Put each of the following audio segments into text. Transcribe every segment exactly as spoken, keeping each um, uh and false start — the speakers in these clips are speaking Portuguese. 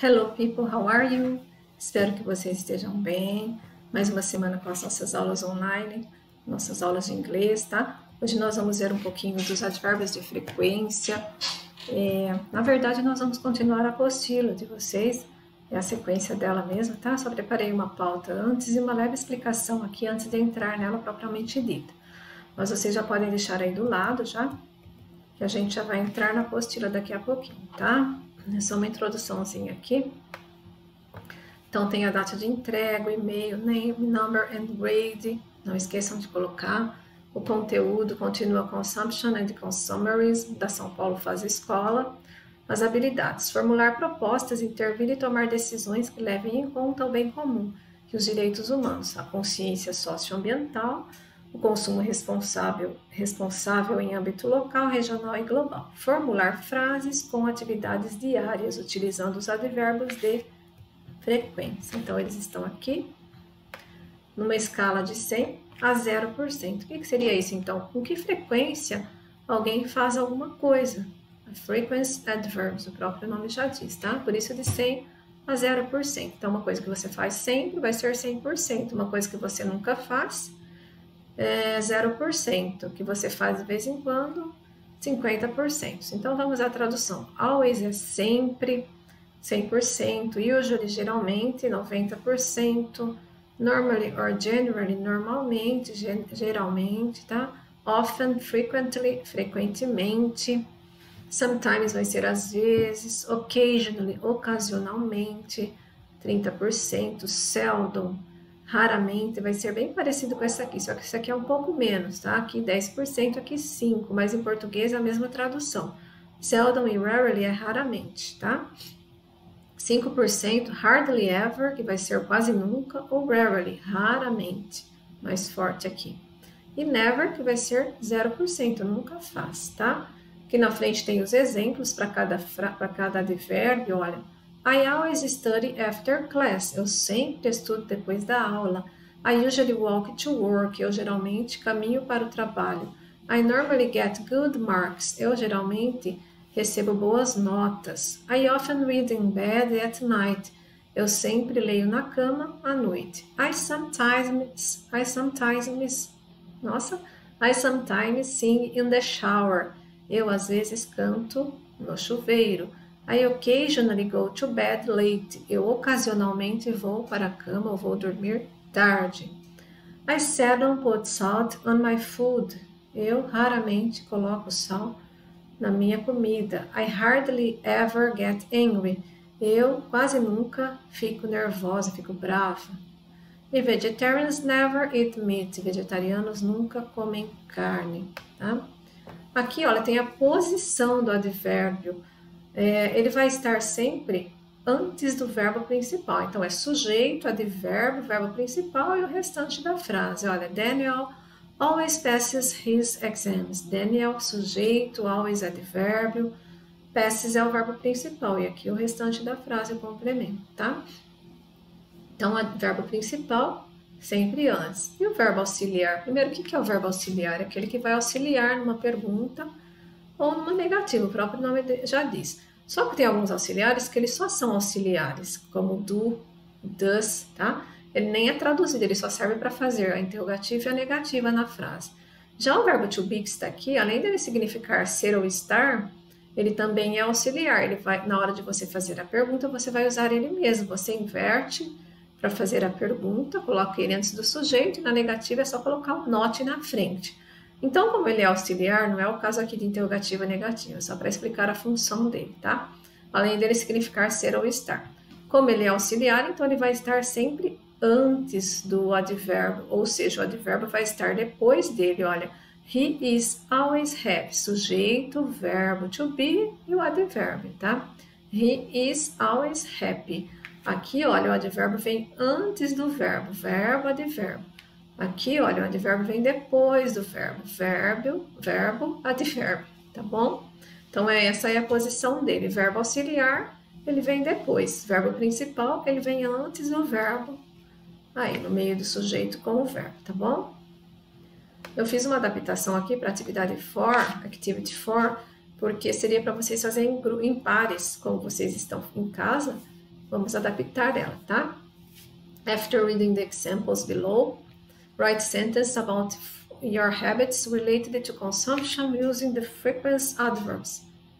Hello people, how are you? Espero que vocês estejam bem. Mais uma semana com as nossas aulas online, nossas aulas de inglês, tá? Hoje nós vamos ver um pouquinho dos advérbios de frequência. É, na verdade, nós vamos continuar a apostila de vocês, é a sequência dela mesmo, tá? Só preparei uma pauta antes e uma leve explicação aqui antes de entrar nela propriamente dita. Mas vocês já podem deixar aí do lado já, que a gente já vai entrar na apostila daqui a pouquinho, tá? É só uma introduçãozinha aqui. Então, tem a data de entrega, o e-mail, name, number and grade. Não esqueçam de colocar. O conteúdo continua consumption and consumerism, da São Paulo Faz Escola. As habilidades, formular propostas, intervir e tomar decisões que levem em conta o bem comum e os direitos humanos, a consciência socioambiental, o consumo responsável, responsável em âmbito local, regional e global. Formular frases com atividades diárias, utilizando os advérbios de frequência. Então, eles estão aqui numa escala de cem a zero por cento. O que, que seria isso, então? Com que frequência alguém faz alguma coisa? Frequency adverbs, o próprio nome já diz, tá? Por isso, de cem a zero por cento. Então, uma coisa que você faz sempre vai ser cem por cento. Uma coisa que você nunca faz é zero por cento, que você faz de vez em quando, cinquenta por cento. Então, vamos à tradução. Always é sempre, cem por cento. Usually, geralmente, noventa por cento. Normally or generally, normalmente, geralmente, tá? Often, frequently, frequentemente. Sometimes vai ser às vezes. Occasionally, ocasionalmente, trinta por cento. Seldom, raramente, vai ser bem parecido com essa aqui, só que isso aqui é um pouco menos, tá? Aqui dez por cento, aqui cinco por cento, mas em português é a mesma tradução. Seldom e rarely é raramente, tá? cinco por cento, hardly ever, que vai ser quase nunca, ou rarely, raramente, mais forte aqui. E never, que vai ser zero por cento, nunca faz, tá? Aqui na frente tem os exemplos para cada, para cada advérbio, olha. I always study after class. Eu sempre estudo depois da aula. I usually walk to work. Eu geralmente caminho para o trabalho. I normally get good marks. Eu geralmente recebo boas notas. I often read in bed at night. Eu sempre leio na cama à noite. I sometimes, I sometimes, nossa, I sometimes sing in the shower. Eu às vezes canto no chuveiro. I occasionally go to bed late. Eu ocasionalmente vou para a cama ou vou dormir tarde. I seldom put salt on my food. Eu raramente coloco sal na minha comida. I hardly ever get angry. Eu quase nunca fico nervosa, fico brava. E vegetarians never eat meat. Vegetarianos nunca comem carne, tá? Aqui, olha, tem a posição do advérbio. É, ele vai estar sempre antes do verbo principal. Então, é sujeito, advérbio, verbo principal e o restante da frase. Olha, Daniel always passes his exams. Daniel, sujeito, always, advérbio. Passes é o verbo principal. E aqui o restante da frase, o complemento, tá? Então, o verbo principal sempre antes. E o verbo auxiliar? Primeiro, o que é o verbo auxiliar? É aquele que vai auxiliar numa pergunta ou numa negativa, o próprio nome já diz. Só que tem alguns auxiliares que eles só são auxiliares, como do, does, tá? Ele nem é traduzido, ele só serve para fazer a interrogativa e a negativa na frase. Já o verbo to be que está aqui, além dele significar ser ou estar, ele também é auxiliar. Ele vai, na hora de você fazer a pergunta, você vai usar ele mesmo. Você inverte para fazer a pergunta, coloca ele antes do sujeito, e na negativa é só colocar o not na frente. Então, como ele é auxiliar, não é o caso aqui de interrogativa negativa, só para explicar a função dele, tá? Além dele significar ser ou estar. Como ele é auxiliar, então ele vai estar sempre antes do advérbio, ou seja, o advérbio vai estar depois dele, olha. He is always happy, sujeito, verbo to be e o advérbio, tá? He is always happy. Aqui, olha, o advérbio vem antes do verbo, verbo, advérbio. Aqui, olha, o advérbio vem depois do verbo. Verbo, verbo, advérbio, tá bom? Então, essa é a posição dele. Verbo auxiliar, ele vem depois. Verbo principal, ele vem antes do verbo, aí, no meio do sujeito com o verbo, tá bom? Eu fiz uma adaptação aqui para atividade for, activity for, porque seria para vocês fazerem em pares, como vocês estão em casa, vamos adaptar ela, tá? After reading the examples below, write sentence about your habits related to consumption using the frequent adverbs.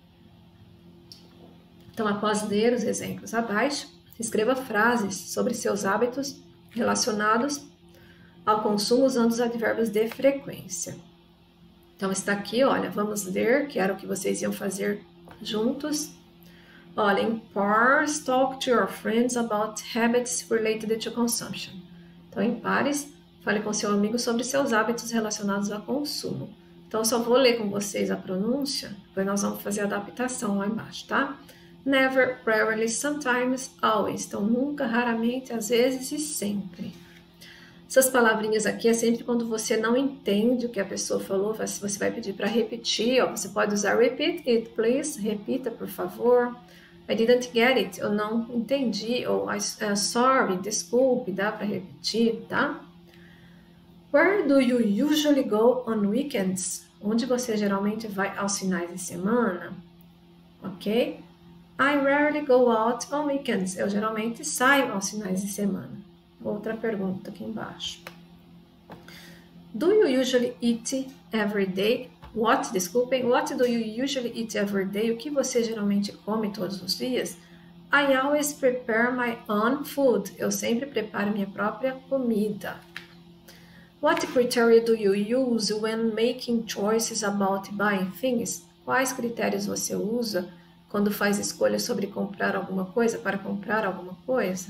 Então, após ler os exemplos abaixo, escreva frases sobre seus hábitos relacionados ao consumo usando os advérbios de frequência. Então, está aqui, olha, vamos ler, que era o que vocês iam fazer juntos. Olha, em pairs, talk to your friends about habits related to consumption. Então, em pares, fale com seu amigo sobre seus hábitos relacionados ao consumo. Então, eu só vou ler com vocês a pronúncia, depois nós vamos fazer a adaptação lá embaixo, tá? Never, rarely, sometimes, always. Então, nunca, raramente, às vezes e sempre. Essas palavrinhas aqui é sempre quando você não entende o que a pessoa falou, você vai pedir para repetir, ó, você pode usar repeat it, please, repita, por favor. I didn't get it, eu não entendi, ou I, uh, sorry, desculpe, dá para repetir, tá? Where do you usually go on weekends? Onde você geralmente vai aos finais de semana? Ok? I rarely go out on weekends. Eu geralmente saio aos finais de semana. Outra pergunta aqui embaixo. Do you usually eat every day? What, desculpem, what do you usually eat every day? O que você geralmente come todos os dias? I always prepare my own food. Eu sempre preparo minha própria comida. What criteria do you use when making choices about buying things? Quais critérios você usa quando faz escolhas sobre comprar alguma coisa, para comprar alguma coisa?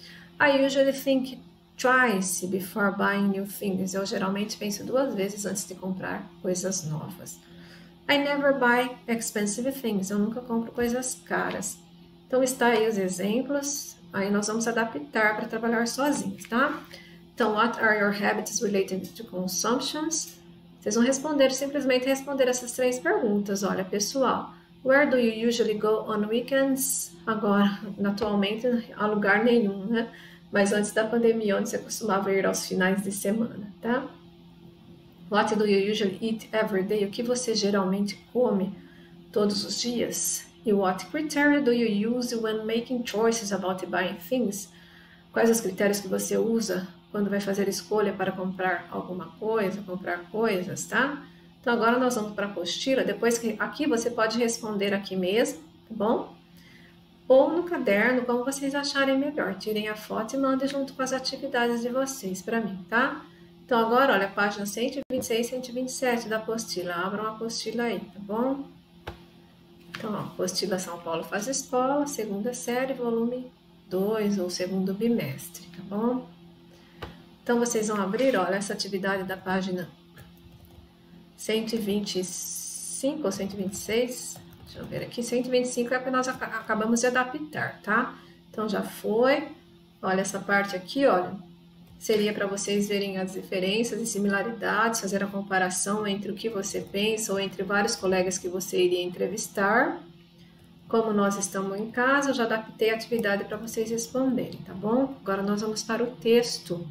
I usually think twice before buying new things. Eu geralmente penso duas vezes antes de comprar coisas novas. I never buy expensive things. Eu nunca compro coisas caras. Então, está aí os exemplos. Aí nós vamos adaptar para trabalhar sozinhos, tá? Então, what are your habits related to consumptions? Vocês vão responder, simplesmente responder essas três perguntas. Olha, pessoal, where do you usually go on weekends? Agora, atualmente, a lugar nenhum, né? Mas antes da pandemia, onde você costumava ir aos finais de semana, tá? What do you usually eat every day? O que você geralmente come todos os dias? E what criteria do you use when making choices about buying things? Quais os critérios que você usa quando vai fazer escolha para comprar alguma coisa, comprar coisas, tá? Então, agora nós vamos para a apostila. Depois que aqui você pode responder aqui mesmo, tá bom? Ou no caderno, como vocês acharem melhor. Tirem a foto e mandem junto com as atividades de vocês para mim, tá? Então, agora, olha, página cento e vinte e seis e cento e vinte e sete da apostila. Abram a apostila aí, tá bom? Então, ó, apostila São Paulo Faz Escola, segunda série, volume dois, ou segundo bimestre, tá bom? Então, vocês vão abrir, olha, essa atividade da página cento e vinte e cinco ou cento e vinte e seis. Deixa eu ver aqui, cento e vinte e cinco é o que nós acabamos de adaptar, tá? Então, já foi. Olha, essa parte aqui, olha, seria para vocês verem as diferenças e similaridades, fazer a comparação entre o que você pensa ou entre vários colegas que você iria entrevistar. Como nós estamos em casa, eu já adaptei a atividade para vocês responderem, tá bom? Agora nós vamos para o texto.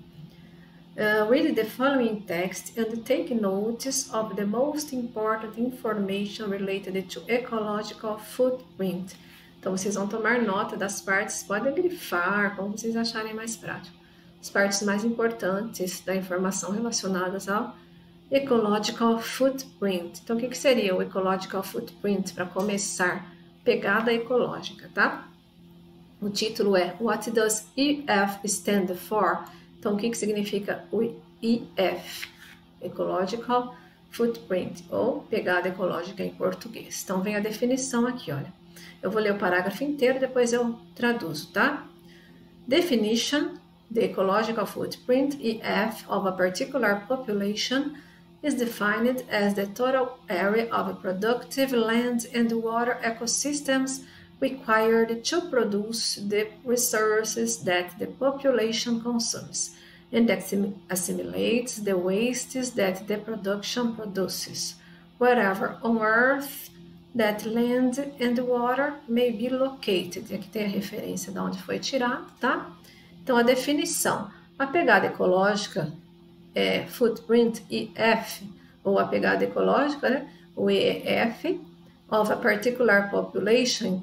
Uh, read the following text and take notice of the most important information related to ecological footprint. Então, vocês vão tomar nota das partes, podem grifar, como vocês acharem mais prático. As partes mais importantes da informação relacionadas ao ecological footprint. Então, o que, que seria o ecological footprint? Para começar, pegada ecológica, tá? O título é What does E F stand for? Então, o que, que significa o E F? Ecological Footprint, ou pegada ecológica em português. Então, vem a definição aqui, olha. Eu vou ler o parágrafo inteiro, depois eu traduzo, tá? Definition: the ecological footprint, E F, of a particular population is defined as the total area of productive land and water ecosystems required to produce the resources that the population consumes and assimilates the wastes that the production produces, wherever on earth that land and water may be located. Aqui tem a referência de onde foi tirado, tá? Então, a definição. A pegada ecológica é footprint, E F, ou a pegada ecológica, né? O E F, of a particular population, então,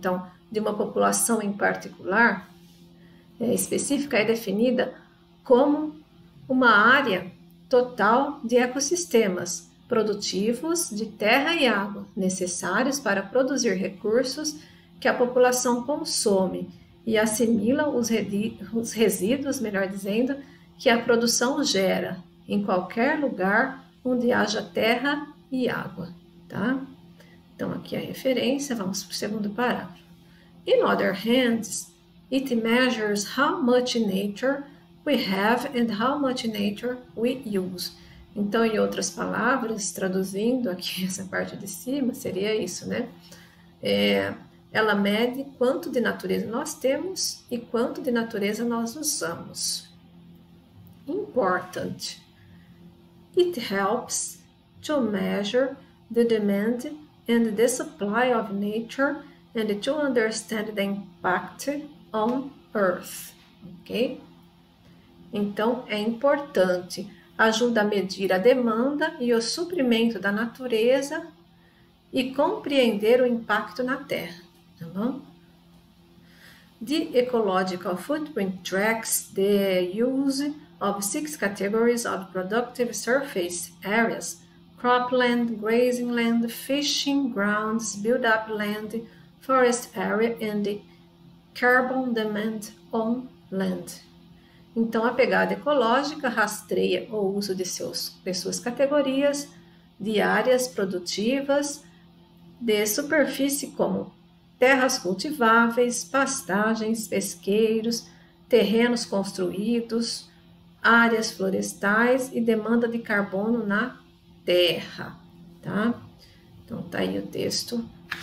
de uma população em particular, é, específica, é definida como uma área total de ecossistemas produtivos de terra e água, necessários para produzir recursos que a população consome e assimila os, os resíduos, melhor dizendo, que a produção gera em qualquer lugar onde haja terra e água, tá? Então, aqui a referência, vamos para o segundo parágrafo. In other hands, it measures how much nature we have and how much nature we use. Então, em outras palavras, traduzindo aqui essa parte de cima, seria isso, né? É, ela mede quanto de natureza nós temos e quanto de natureza nós usamos. Important. It helps to measure the demand and the supply of nature and to understand the impact on Earth. Ok? Então, é importante. Ajuda a medir a demanda e o suprimento da natureza e compreender o impacto na Terra. Tá bom? The ecological footprint tracks the use of six categories of productive surface areas: cropland, grazing land, fishing grounds, built-up land, forest area, and the carbon demand on land. Então, a pegada ecológica rastreia o uso de, seus, de suas categorias de áreas produtivas de superfície como terras cultiváveis, pastagens, pesqueiros, terrenos construídos, áreas florestais e demanda de carbono na terra, tá? Então, tá aí o texto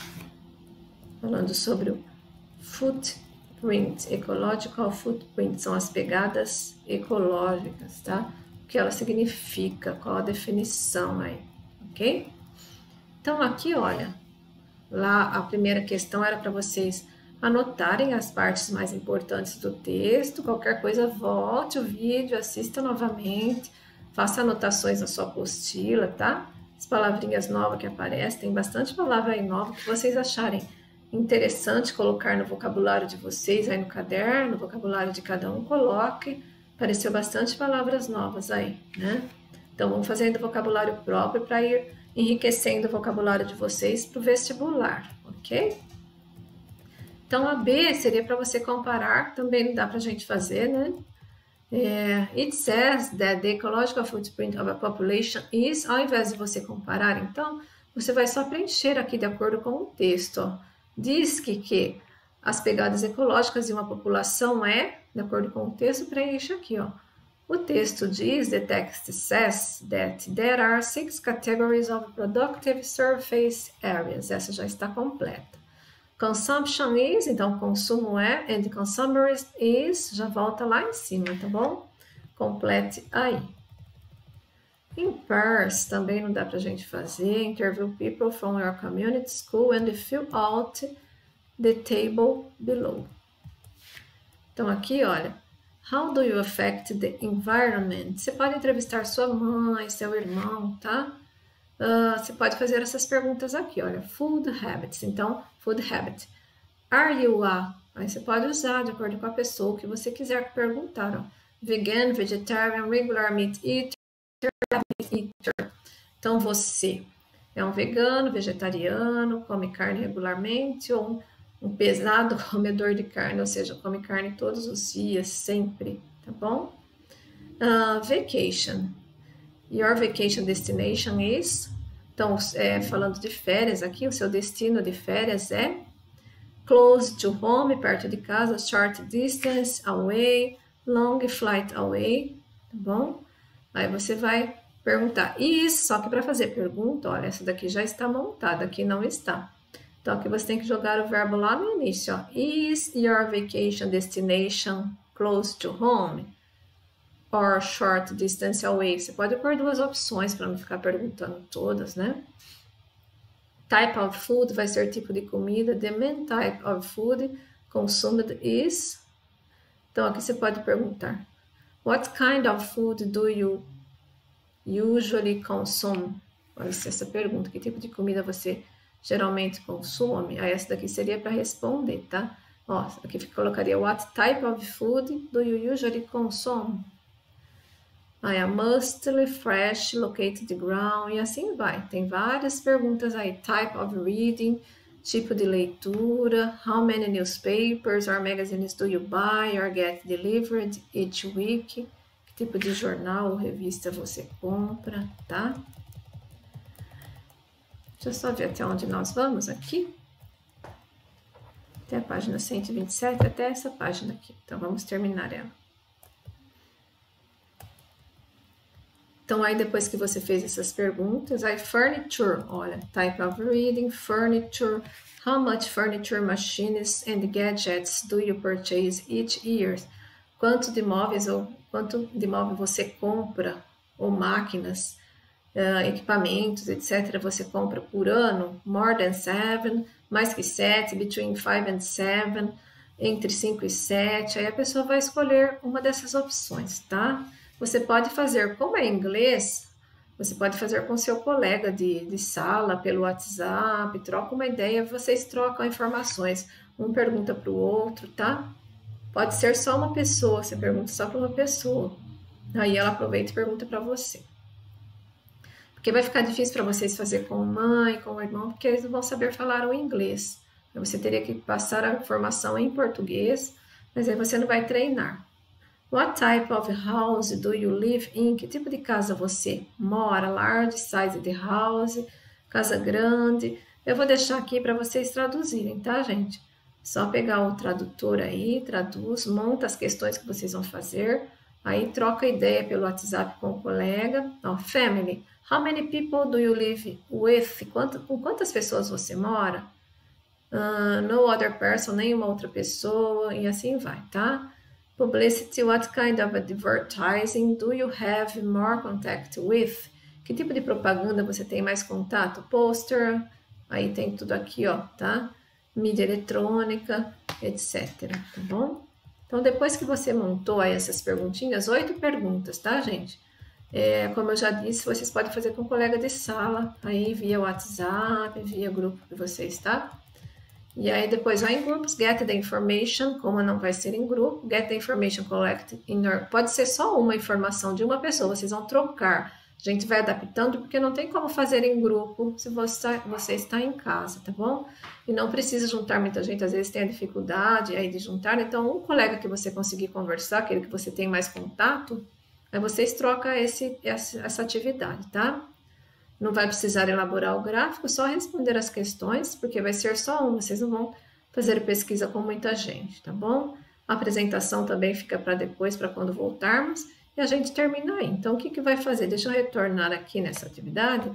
falando sobre o footprint, ecological footprint, são as pegadas ecológicas, tá? O que ela significa, qual a definição aí, ok? Então, aqui, olha, lá a primeira questão era para vocês anotarem as partes mais importantes do texto. Qualquer coisa, volte o vídeo, assista novamente, faça anotações na sua apostila, tá? As palavrinhas novas que aparecem, tem bastante palavra aí nova que vocês acharem interessante colocar no vocabulário de vocês, aí no caderno, no vocabulário de cada um, coloque. Apareceu bastante palavras novas aí, né? Então, vamos fazendo vocabulário próprio para ir enriquecendo o vocabulário de vocês para o vestibular, ok? Então, a B seria para você comparar, também não dá para a gente fazer, né? É, it says that the ecological footprint of a population is, ao invés de você comparar, então, você vai só preencher aqui de acordo com o texto, ó. Diz que, que as pegadas ecológicas de uma população é, de acordo com o texto, preenche aqui, ó. O texto diz, the text says that there are six categories of productive surface areas. Essa já está completa. Consumption is, então consumo é, and consumers is, já volta lá em cima, tá bom? Complete aí. In pairs, também não dá pra gente fazer. Interview people from your community school and fill out the table below. Então aqui, olha, how do you affect the environment? Você pode entrevistar sua mãe, seu irmão, tá? Uh, você pode fazer essas perguntas aqui, olha, food habits. Então, food habit. Are you a? Aí você pode usar de acordo com a pessoa que você quiser perguntar, ó. Vegan, vegetarian, regular meat eater, meat eater. Então, você é um vegano, vegetariano, come carne regularmente ou um, um pesado comedor de carne, ou seja, come carne todos os dias, sempre, tá bom? Uh, vacation. Your vacation destination is, então, é, falando de férias aqui, o seu destino de férias é close to home, perto de casa, short distance, away, long flight away, tá bom? Aí você vai perguntar is, só que para fazer pergunta, olha, essa daqui já está montada, aqui não está. Então, aqui você tem que jogar o verbo lá no início, ó. Is your vacation destination close to home? Or short distance away. Você pode pôr duas opções para não ficar perguntando todas, né? Type of food vai ser tipo de comida. The main type of food consumed is. Então, aqui você pode perguntar: what kind of food do you usually consume? Olha essa pergunta: que tipo de comida você geralmente consome? Aí essa daqui seria para responder, tá? Ó, aqui colocaria what type of food do you usually consume? Aí a mostly fresh, locate the ground, e assim vai. Tem várias perguntas aí. Type of reading, tipo de leitura, how many newspapers or magazines do you buy or get delivered each week? Que tipo de jornal ou revista você compra, tá? Deixa eu só ver até onde nós vamos aqui. Até a página cento e vinte e sete, até essa página aqui. Então, vamos terminar ela. Então, aí depois que você fez essas perguntas, aí furniture, olha, type of reading, furniture, how much furniture machines and gadgets do you purchase each year? Quanto de móveis ou quanto de móvel você compra, ou máquinas, uh, equipamentos, etcétera, você compra por ano? More than seven, mais que sete, between five and seven, entre cinco e sete, aí a pessoa vai escolher uma dessas opções, tá? Você pode fazer, como é inglês, você pode fazer com seu colega de, de sala, pelo WhatsApp, troca uma ideia, vocês trocam informações, um pergunta para o outro, tá? Pode ser só uma pessoa, você pergunta só para uma pessoa, aí ela aproveita e pergunta para você. Porque vai ficar difícil para vocês fazer com mãe, com o irmão, porque eles não vão saber falar o inglês. Você teria que passar a informação em português, mas aí você não vai treinar. What type of house do you live in? Que tipo de casa você mora? Large size de house, casa grande. Eu vou deixar aqui para vocês traduzirem, tá, gente? Só pegar o tradutor aí, traduz, monta as questões que vocês vão fazer, aí troca ideia pelo WhatsApp com o colega. Ó, family, how many people do you live with? Quanto, com quantas pessoas você mora? Uh, no other person, nenhuma outra pessoa, e assim vai, tá? Publicity, what kind of advertising do you have more contact with? Que tipo de propaganda você tem mais contato? Poster, aí tem tudo aqui, ó, tá? Mídia eletrônica, etcétera, tá bom? Então, depois que você montou aí essas perguntinhas, oito perguntas, tá, gente? É, como eu já disse, vocês podem fazer com um colega de sala, aí via WhatsApp, via grupo de vocês, tá? E aí depois vai em grupos, get the information, como não vai ser em grupo, get the information collected in your... Pode ser só uma informação de uma pessoa, vocês vão trocar. A gente vai adaptando, porque não tem como fazer em grupo se você, você está em casa, tá bom? E não precisa juntar muita gente, às vezes tem a dificuldade aí de juntar, então um colega que você conseguir conversar, aquele que você tem mais contato, aí vocês trocam esse, essa, essa atividade, tá? Não vai precisar elaborar o gráfico, só responder as questões, porque vai ser só uma, vocês não vão fazer pesquisa com muita gente, tá bom? A apresentação também fica para depois, para quando voltarmos, e a gente termina aí. Então, o que que vai fazer? Deixa eu retornar aqui nessa atividade.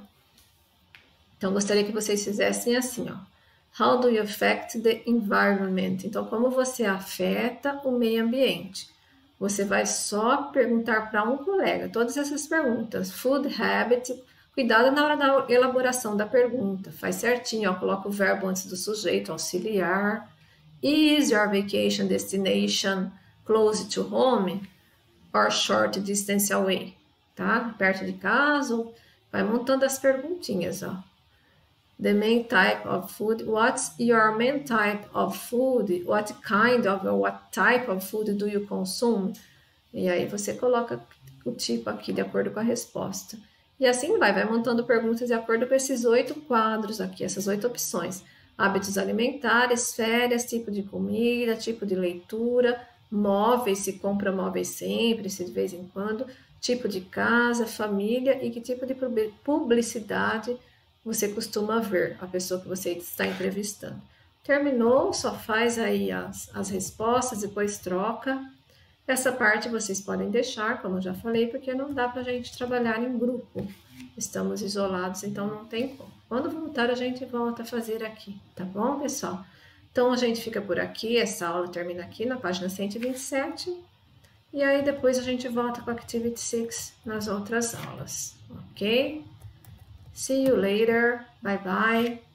Então, gostaria que vocês fizessem assim, ó. How do you affect the environment? Então, como você afeta o meio ambiente? Você vai só perguntar para um colega todas essas perguntas. Food habit. Cuidado na hora da elaboração da pergunta. Faz certinho, ó, coloca o verbo antes do sujeito, auxiliar. Is your vacation destination close to home or short distance away? Tá? Perto de casa. Vai montando as perguntinhas, ó. The main type of food. What's your main type of food? What kind of or what type of food do you consume? E aí você coloca o tipo aqui de acordo com a resposta. E assim vai, vai montando perguntas de acordo com esses oito quadros aqui, essas oito opções. Hábitos alimentares, férias, tipo de comida, tipo de leitura, móveis, se compra móveis sempre, se de vez em quando, tipo de casa, família e que tipo de publicidade você costuma ver, a pessoa que você está entrevistando. Terminou, só faz aí as, as respostas, depois troca. Essa parte vocês podem deixar, como eu já falei, porque não dá para a gente trabalhar em grupo. Estamos isolados, então não tem como. Quando voltar, a gente volta a fazer aqui, tá bom, pessoal? Então, a gente fica por aqui, essa aula termina aqui na página cento e vinte e sete. E aí, depois a gente volta com a Activity seis nas outras aulas, ok? See you later. Bye, bye.